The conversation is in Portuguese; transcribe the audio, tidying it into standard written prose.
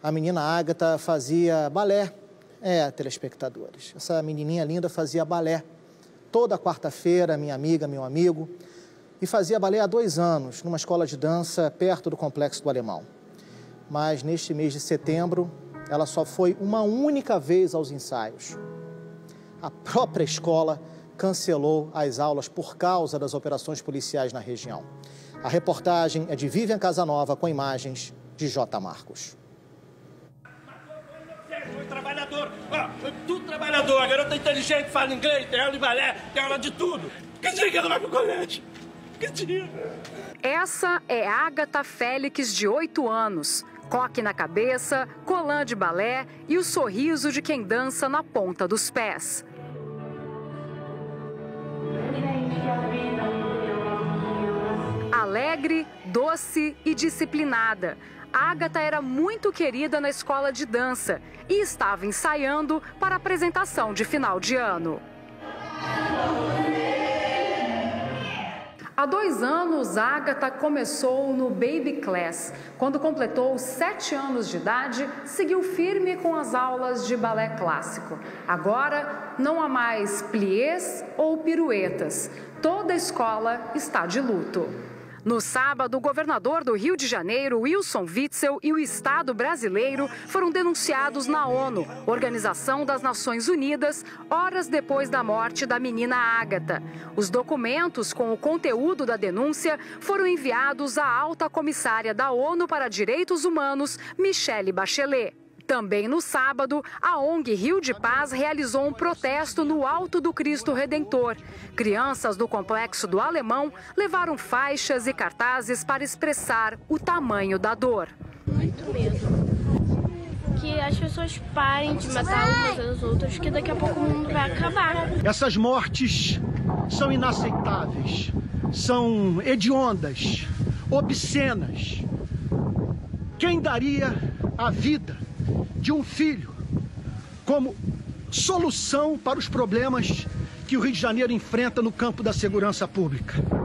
A menina Ágata fazia balé. Telespectadores, essa menininha linda fazia balé toda quarta-feira, minha amiga, meu amigo, e fazia balé há 2 anos, numa escola de dança perto do Complexo do Alemão. Mas neste mês de setembro, ela só foi uma única vez aos ensaios. A própria escola cancelou as aulas por causa das operações policiais na região. A reportagem é de Vivian Casanova, com imagens de J. Marcos. Tudo trabalhador, a garota inteligente, fala inglês, tem aula de balé, tem aula de tudo. Que dia que ela vai pro colégio? Que dia? Essa é Ágata Félix, de 8 anos. Coque na cabeça, colã de balé e o sorriso de quem dança na ponta dos pés. Alegre, doce e disciplinada, Ágata era muito querida na escola de dança e estava ensaiando para a apresentação de final de ano. Há 2 anos, Ágata começou no Baby Class. Quando completou 7 anos de idade, seguiu firme com as aulas de balé clássico. Agora, não há mais pliés ou piruetas. Toda a escola está de luto. No sábado, o governador do Rio de Janeiro, Wilson Witzel, e o Estado brasileiro foram denunciados na ONU, Organização das Nações Unidas, horas depois da morte da menina Ágata. Os documentos com o conteúdo da denúncia foram enviados à alta comissária da ONU para Direitos Humanos, Michelle Bachelet. Também no sábado, a ONG Rio de Paz realizou um protesto no Alto do Cristo Redentor. Crianças do Complexo do Alemão levaram faixas e cartazes para expressar o tamanho da dor. Muito medo. Que as pessoas parem de matar umas às outras, que daqui a pouco o mundo vai acabar. Essas mortes são inaceitáveis, são hediondas, obscenas. Quem daria a vida de um filho como solução para os problemas que o Rio de Janeiro enfrenta no campo da segurança pública?